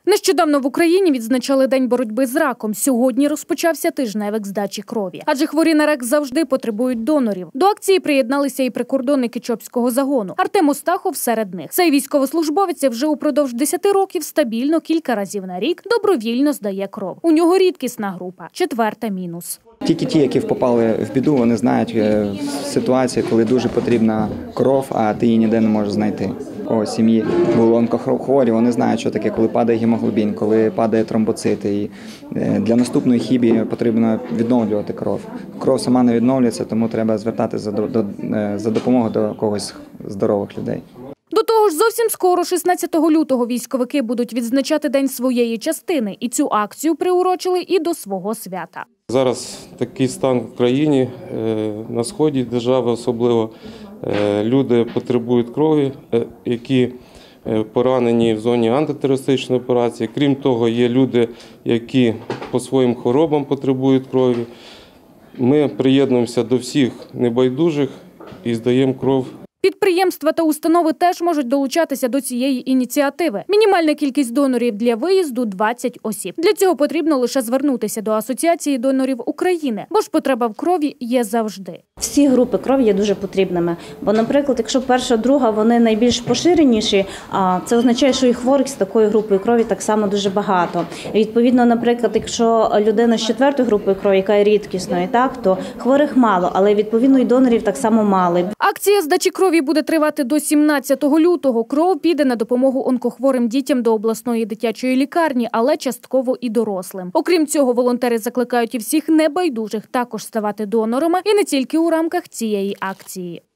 Нещодавно в Україні відзначали День боротьби з раком. Сьогодні розпочався тижневик здачі крові. Адже хворі на рак завжди потребують донорів. До акції приєдналися і прикордонники Чопського загону. Артем Остахов серед них. Цей військовослужбовець вже упродовж 10 років стабільно кілька разів на рік добровільно здає кров. У нього рідкісна група – 4 мінус. Тільки ті, які попали в біду, вони знають ситуацію, коли дуже потрібна кров, а ти її ніде не можеш знайти. У сім'ї були онкохворі, вони знають, що таке, коли падає гемоглобін, коли падає тромбоцит. І для наступної хімії потрібно відновлювати кров. Кров сама не відновлюється, тому треба звертатися за допомогою до когось здорових людей. До того ж, зовсім скоро, 16 лютого, військовики будуть відзначати день своєї частини. І цю акцію приурочили і до свого свята. Зараз такий стан в країні, на сході держави особливо. Люди потребують крові, які поранені в зоні антитерористичної операції. Крім того, є люди, які по своїм хворобам потребують крові. Ми приєднуємося до всіх небайдужих і здаємо кров. Підприємства та установи теж можуть долучатися до цієї ініціативи. Мінімальна кількість донорів для виїзду – 20 осіб. Для цього потрібно лише звернутися до Асоціації донорів України, бо ж потреба в крові є завжди. Всі групи крові є дуже потрібними. Бо, наприклад, якщо перша, друга, вони найбільш поширеніші, це означає, що і хворих з такою групою крові так само дуже багато. І відповідно, наприклад, якщо людина з 4-ї групи крові, яка є рідкісною, то хворих мало, але відповідно і донорів так само мало. Акція здачі крові буде тривати до 17 лютого. Кров піде на допомогу онкохворим дітям до обласної дитячої лікарні, але частково і дорослим. Окрім цього, волонтери закликають і всіх небайдужих також ставати донорами, і не тільки у рамках цієї акції.